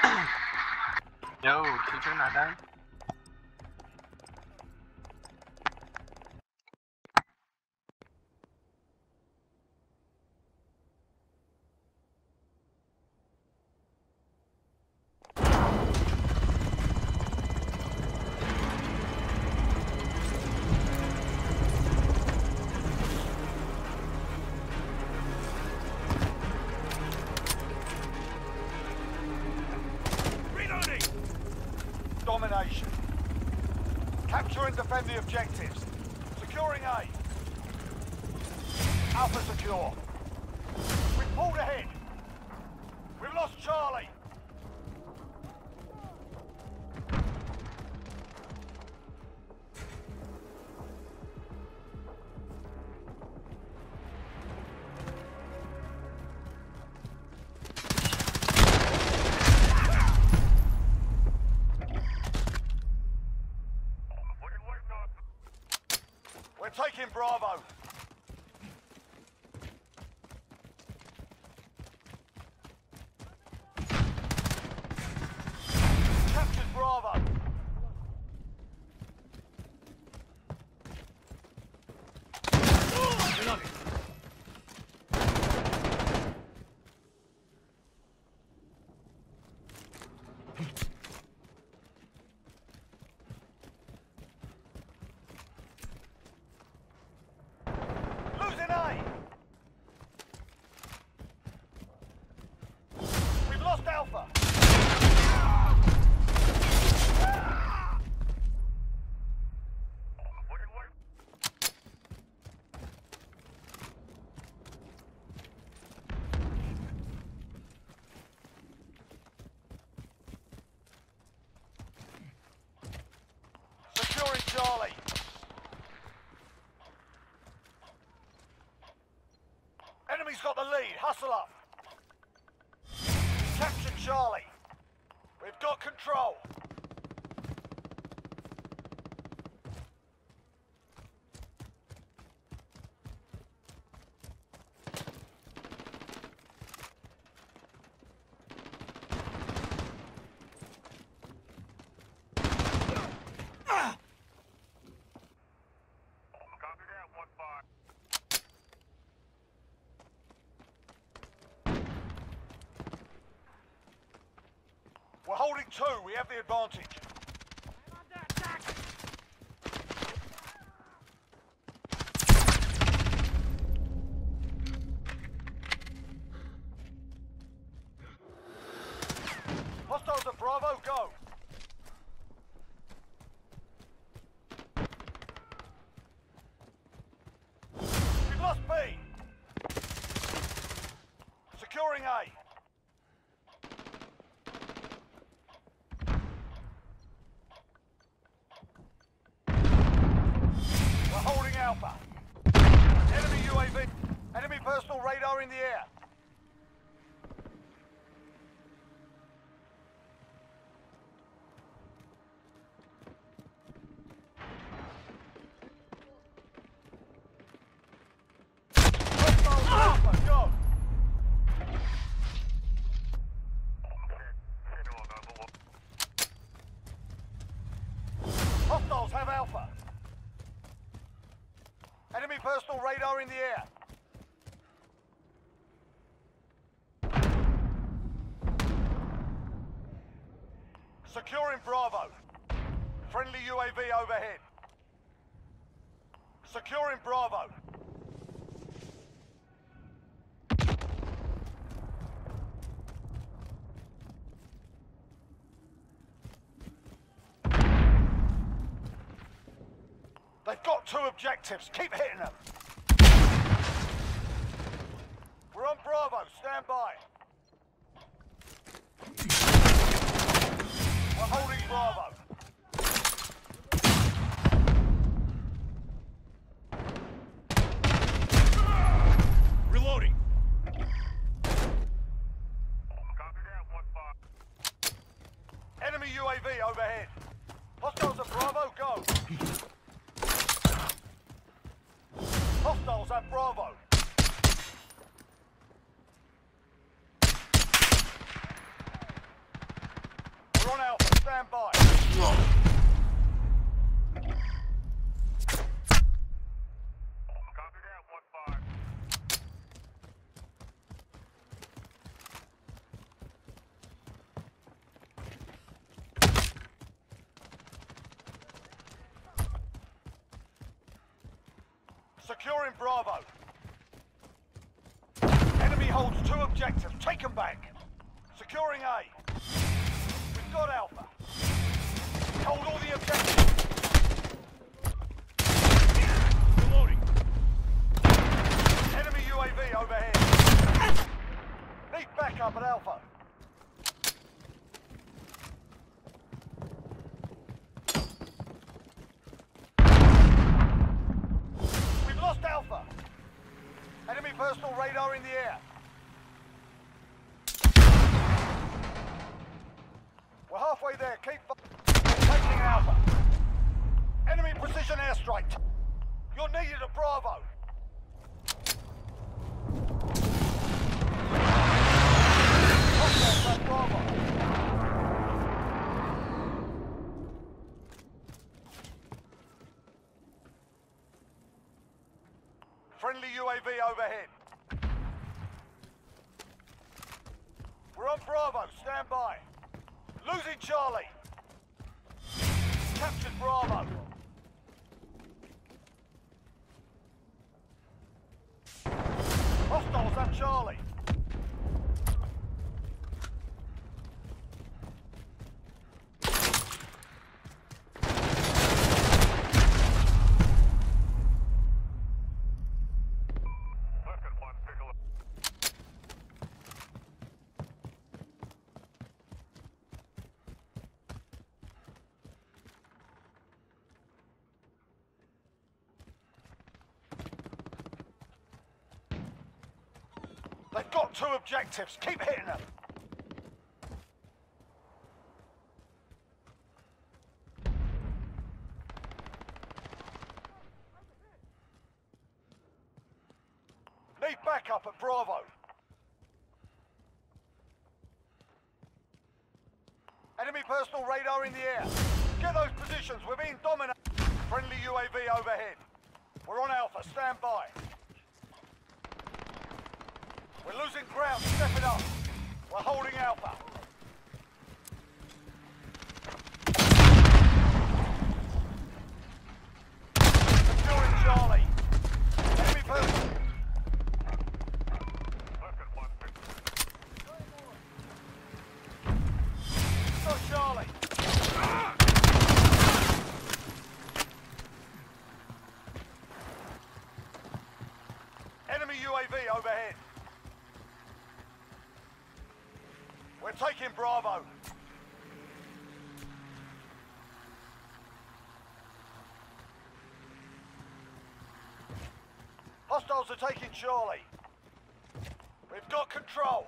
Yo, teacher not done? Domination. Capture and defend the objectives. Securing A. Alpha secure. We've pulled ahead. We've lost Charlie. We're taking Bravo. Captured Bravo. Losing A. We've lost Alpha. Securing Charlie. Enemy's got the lead. Hustle up. Captured Charlie. We've got control. We're holding two. We have the advantage. Hostiles at Bravo, go. We've lost B. Securing A. Holding Alpha. Enemy UAV. Enemy personal radar in the air. Hostiles Alpha, go. Hostiles have Alpha. Enemy personal radar in the air. Securing Bravo. Friendly UAV overhead. Securing Bravo. They've got two objectives. Keep hitting them. We're on Bravo. Stand by. We're holding Bravo. Reloading. Enemy UAV overhead. Hostiles at Bravo, go. Hostiles at Bravo. Securing Bravo. Enemy holds 2 objectives. Take them back. Securing A. We've got Alpha. Hold all the objectives. Reloading. Enemy UAV overhead. Need backup at Alpha. We've lost Alpha. Enemy personal radar in the air. We're halfway there. Keep taking Alpha. Enemy precision airstrike. You're needed at Bravo. Hostiles at Bravo. Friendly UAV overhead. We're on Bravo. Stand by. Losing Charlie. Captured Bravo. Hostiles at Charlie. They've got 2 objectives. Keep hitting them. Need backup at Bravo. Enemy personal radar in the air. Get those positions. We're being dominated. Friendly UAV overhead. We're on Alpha. Stand by. We're losing ground. Step it up. We're holding Alpha. Securing Charlie. Enemy person. Got Charlie. Enemy UAV overhead. We're taking Bravo. Hostiles are taking Charlie. We've got control.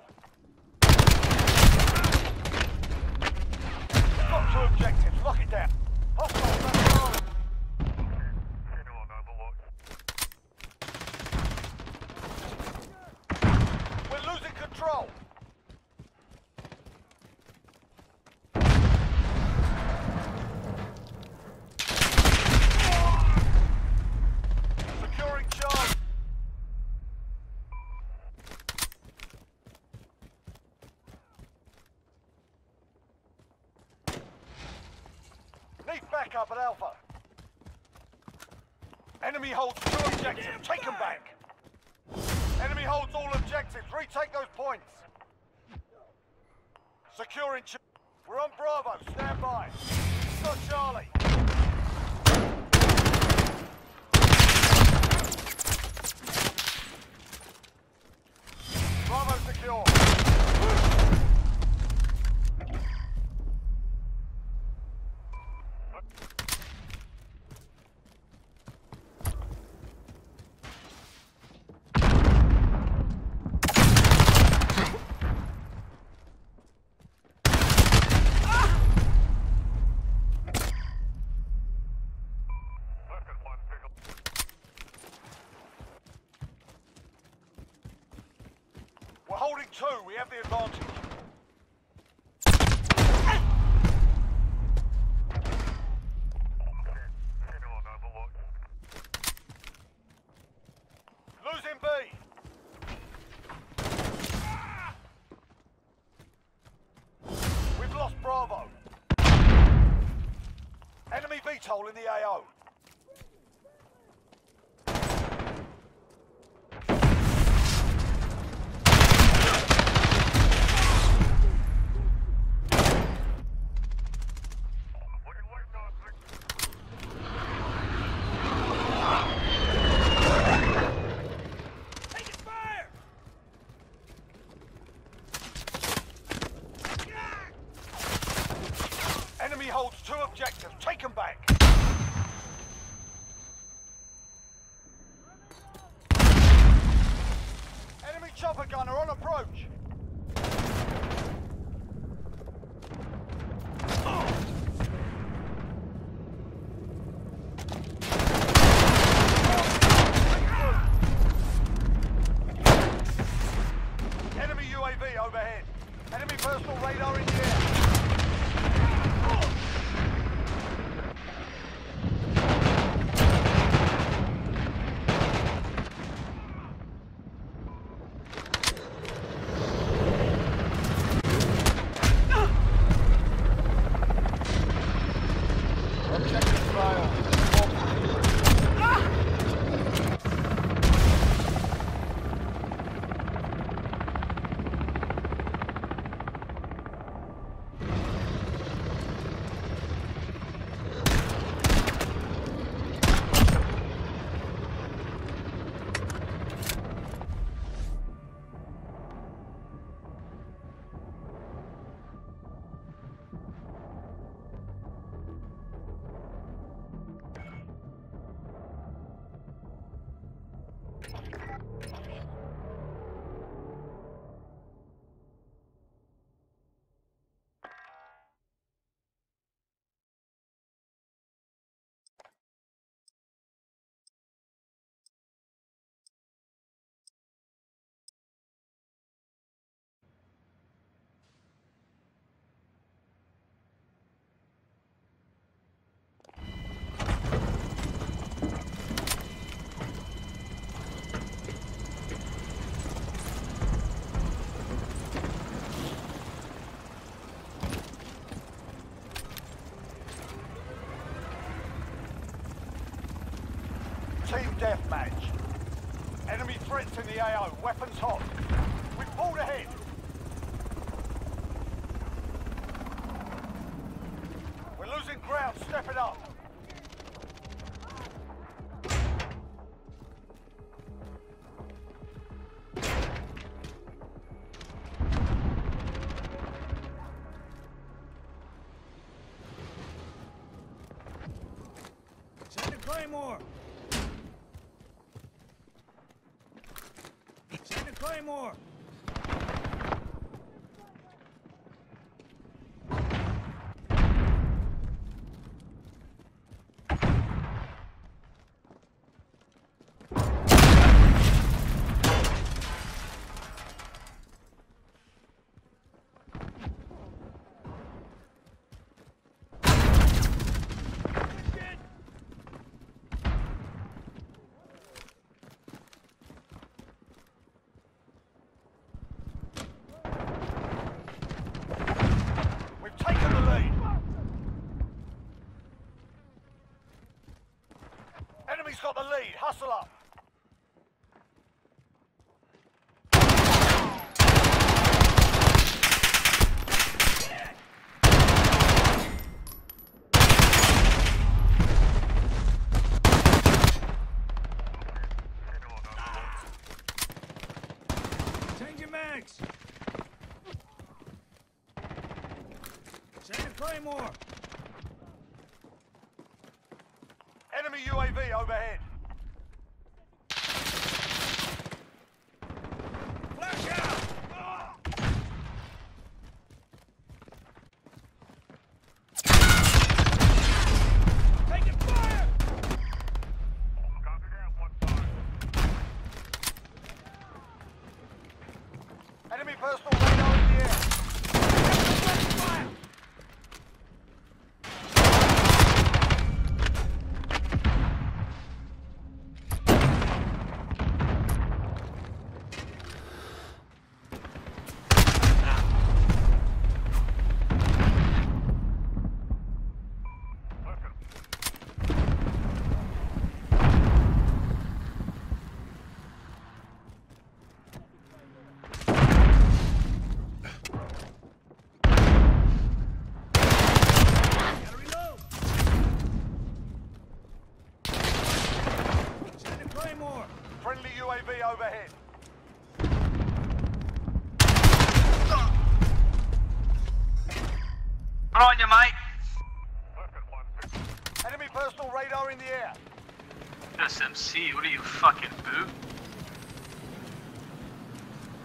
We've got 2 objectives. Lock it down. Hostiles at Charlie. We're losing control. Need backup at Alpha. Enemy holds 2 objectives. Take them back. Enemy holds all objectives. Retake those points. Securing. We're on Bravo. Stand by. Got Charlie. Bravo secure. We're holding 2. We have the advantage. Losing B. We've lost Bravo. Enemy VTOL in the AO. Chopper gunner on approach. Enemy UAV overhead. Enemy personal radar in the air. Team deathmatch. Enemy threats in the AO, weapons hot. We've pulled ahead. We're losing ground, step it up. Send a Claymore! Send a Claymore! Enemy's got the lead. Hustle up. Change your mags! Send a Claymore! Enemy UAV overhead. Flash out! Taking fire! Copy that, 1-5. Enemy personal radar in the air. Fire! Friendly UAV overhead. On you, mate. Enemy personal radar in the air. SMC, what are you, fucking boot?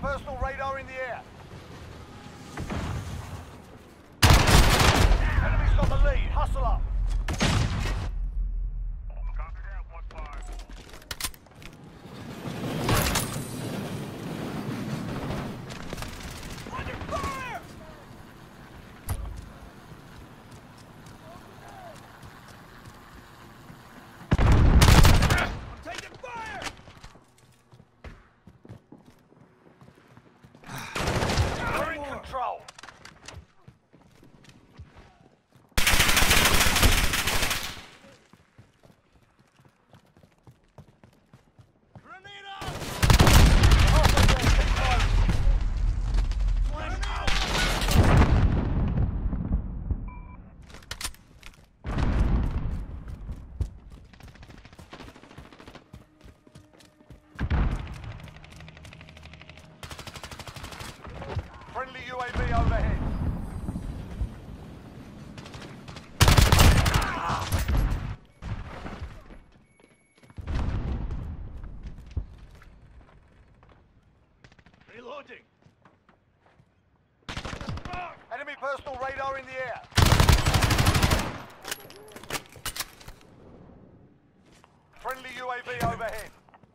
personal radar in the air. Enemy's got the lead. Hustle up. Copy that, 1-5. Under fire! I'm taking fire! We're in control. Grenade out! Halfway there, keep close. Flame out! Friendly UAV overhead. Reloading! Enemy personal radar in the air. Friendly UAV overhead.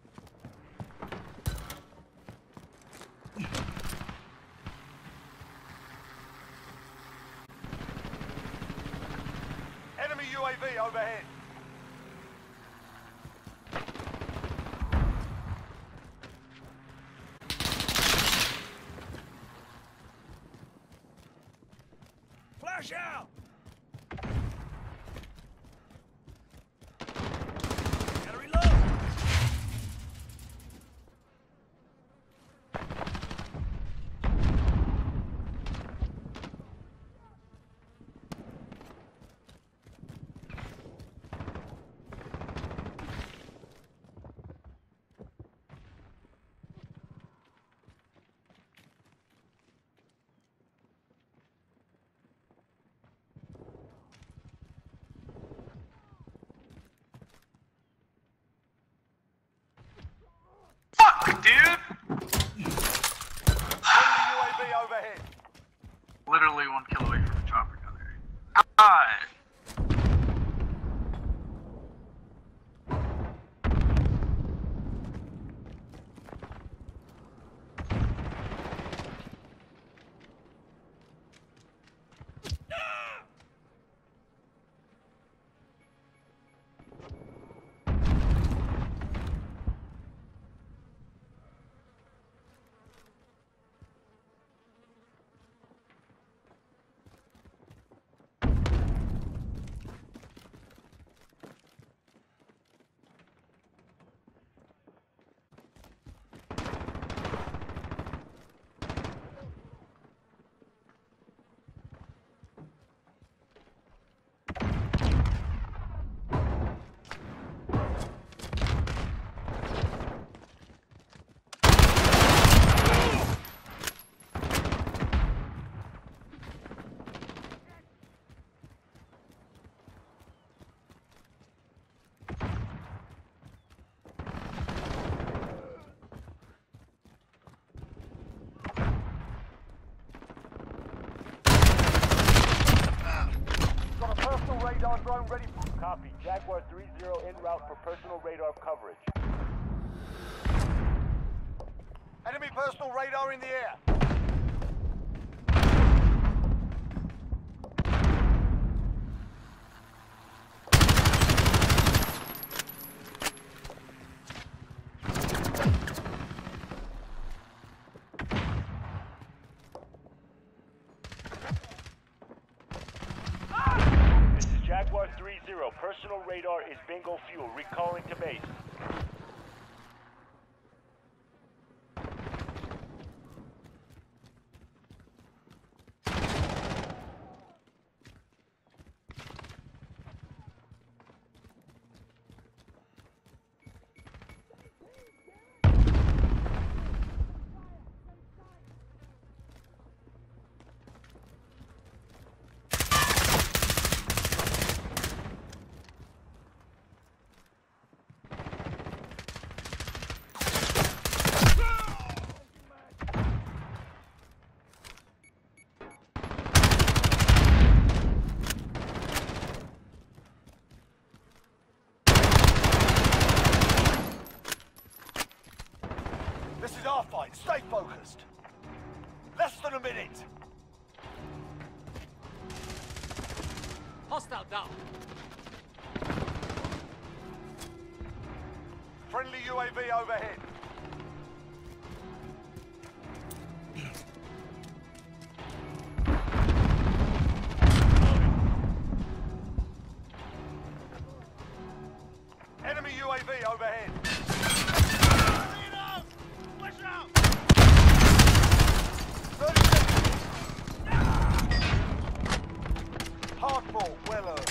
Enemy UAV overhead. Flash out! Gotta reload! Fuck, dude! Friendly UAV overhead. Literally 1 kill away from the chopper down there. God! Got a personal radar drone ready for copy. Jaguar 3-0 en route for personal radar coverage. Enemy personal radar in the air. This is Jaguar 3-0. Personal radar is bingo fuel. Recalling to base. Stay focused. Less than a minute. Hostile down. Friendly UAV overhead. Enemy UAV overhead. Grenade out! Flash out! 30 seconds. Hardball, well earned.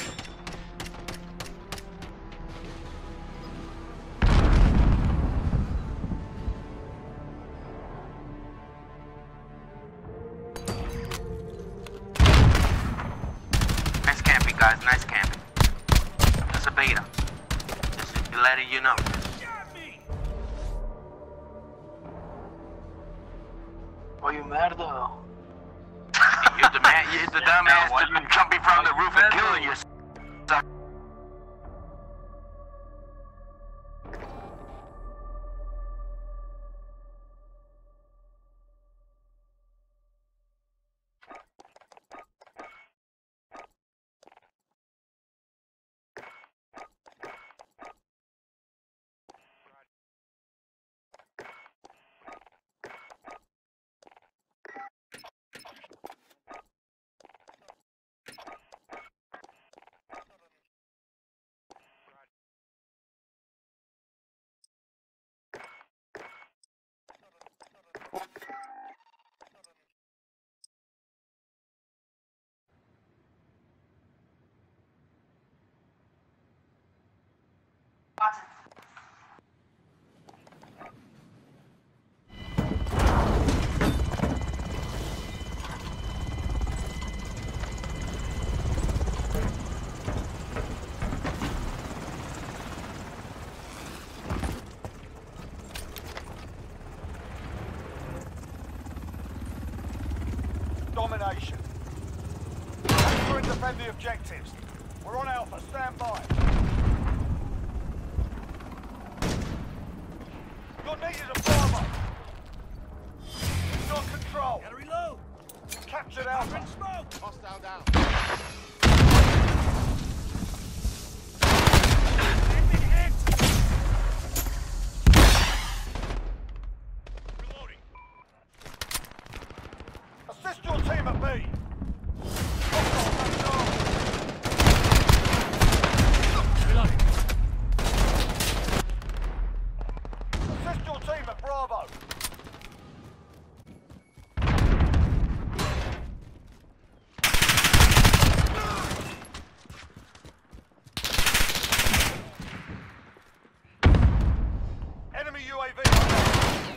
Nice camping, guys. Nice camping. It's a beta. Just letting you know. Got me! Oye, merda. You're the man. You're the dumbass Why that's you- jumping from the why you roof and meddle? killing yourself. Domination. Capture and defend the objectives. We're on Alpha, stand by. You're needed at Bravo. We've got control. Gotta reload! Captured Alpha. Bring smoke! Hostile down. Enemy hit! Reloading. Assist your team at B. Hostile, Reloading. assist your team at Bravo. Enemy UAV overhead.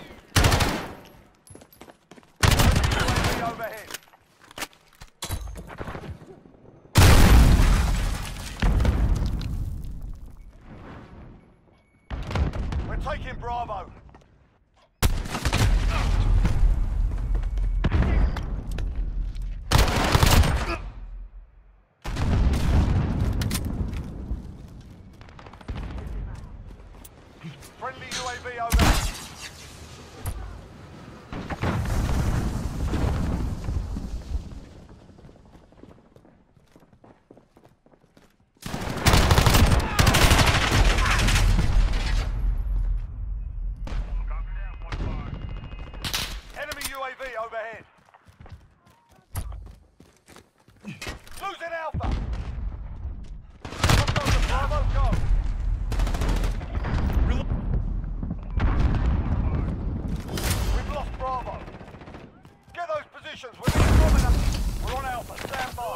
Enemy UAV overhead. We're taking Bravo. Friendly UAV overhead. Enemy UAV overhead. Losing Alpha. Let's go to Bravo, go. We've lost Bravo. Get those positions. We're being dominated. We're on Alpha. Stand by.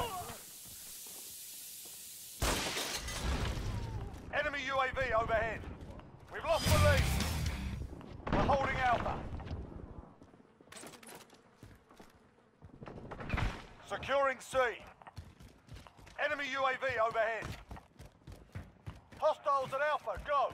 Enemy UAV overhead. We've lost the lead. We're holding Alpha. Securing C. Enemy UAV overhead. Hostiles at Alpha, go.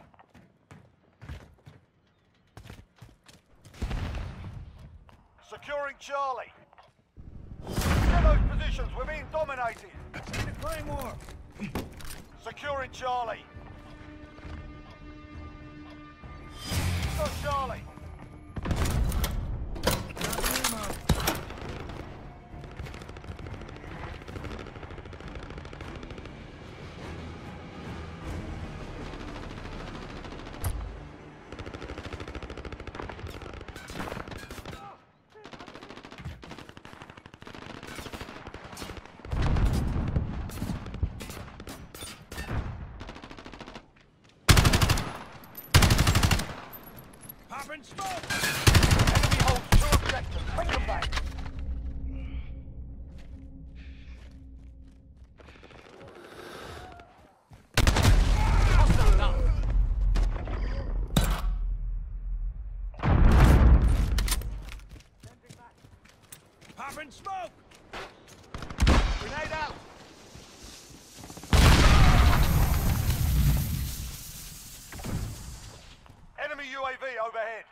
Securing Charlie. Get those positions, we're being dominated. Need a claymore! Securing Charlie. Got Charlie. Popping smoke! Enemy holds 2 objectives. Take them back. Hostile down! Popping smoke! Grenade out! Enemy UAV overhead.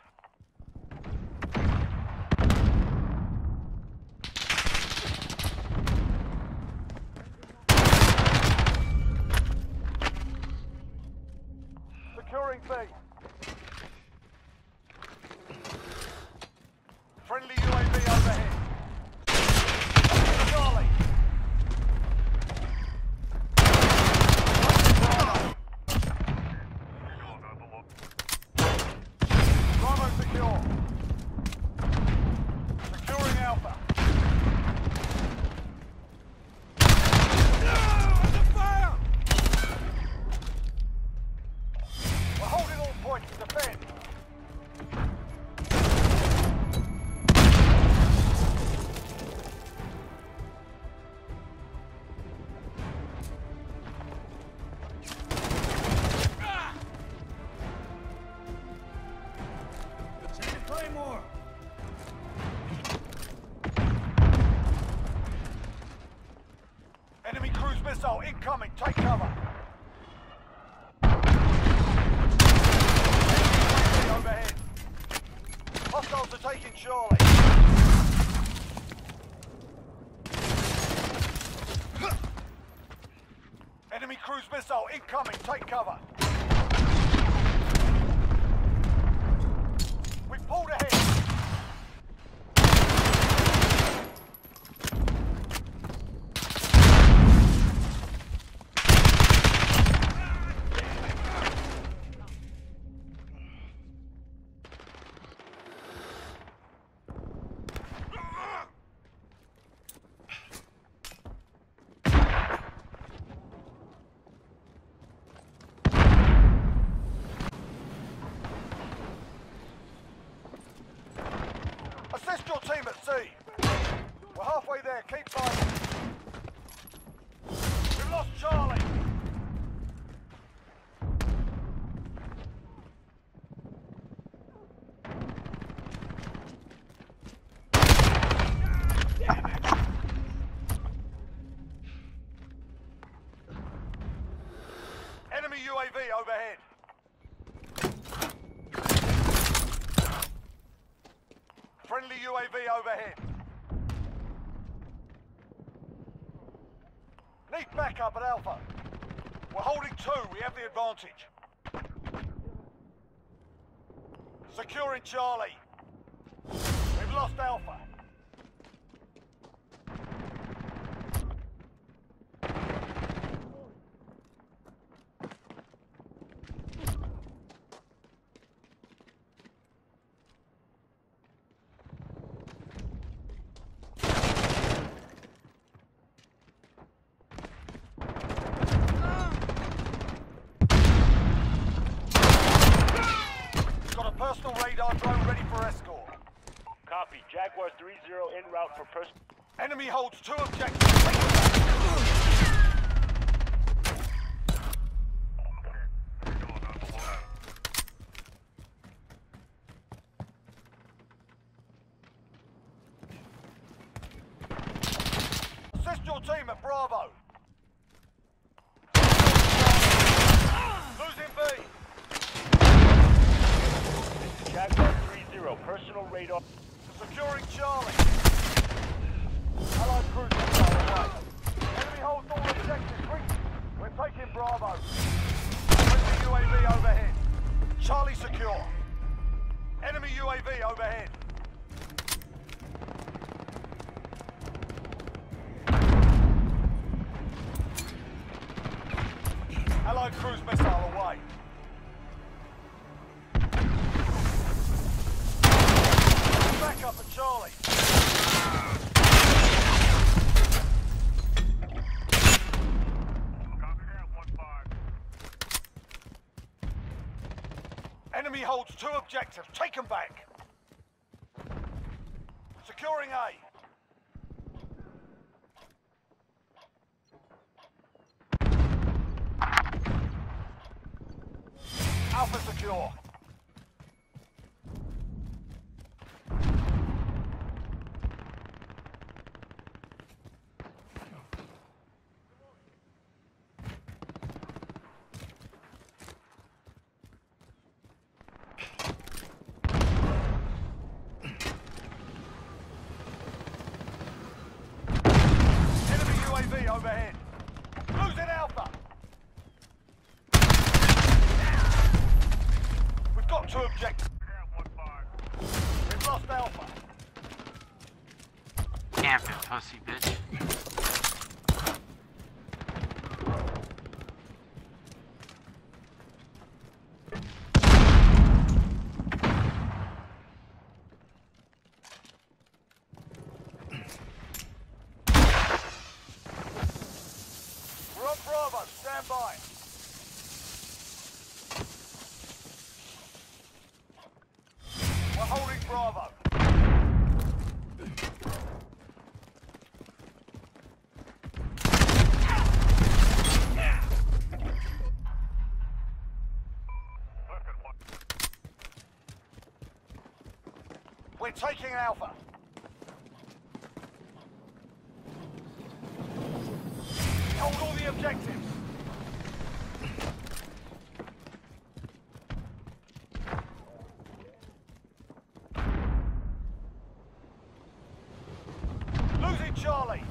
Securing B. Friendly UAV overhead. Charlie. Bravo secure. Securing Alpha. Under fire! We're holding all points. Defend. Send a Claymore! Enemy cruise missile incoming. Take cover. Enemy overhead. Hostiles are taking Charlie. Enemy cruise missile incoming. Take cover. We've pulled ahead. Assist your team at C. We're halfway there. Keep fighting. We've lost Charlie. Enemy UAV overhead. Friendly UAV overhead. Need backup at Alpha. We're holding 2. We have the advantage. Securing Charlie. We've lost Alpha. Personal radar drone ready for escort. Copy. Jaguar 3-0 en route for person. Enemy holds 2 objectives. Take them back. Assist your team at Bravo. Losing B. Jaguar 3-0, personal radar. Securing Charlie. Allied cruise missile away. Enemy holds all objectives. We're taking Bravo. Friendly UAV overhead. Charlie secure. Enemy UAV overhead. Allied cruise missile away. Back up at Charlie. Enemy holds 2 objectives. Take them back. Securing A. Alpha secure. Enemy UAV overhead. Losing Alpha. We've got 2 objectives. We've lost Alpha. Camping, pussy bitch. We're on Bravo. Stand by. We're holding Bravo. We're taking Alpha. Hold all the objectives. Losing Charlie.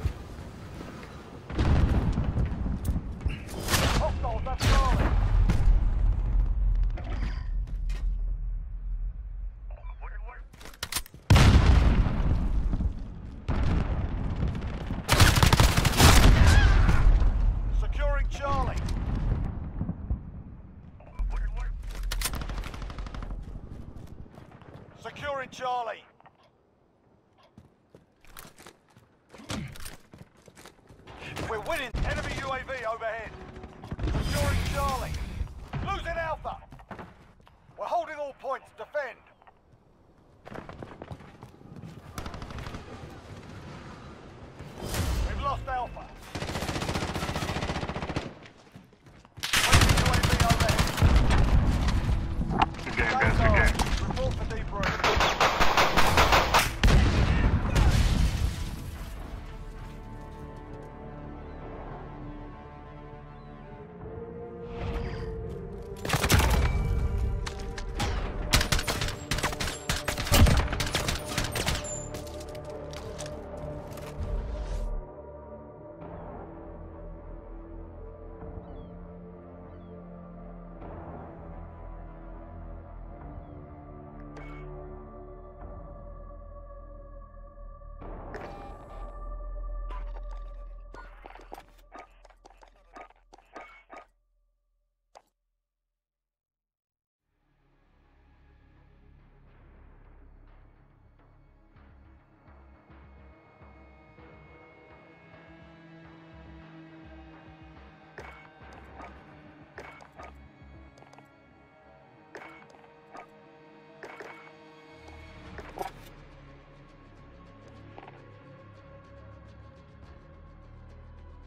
Hostiles, that's Charlie. Securing Charlie. Securing Charlie. We're winning. Enemy UAV overhead. Securing Charlie. Losing Alpha. We're holding all points.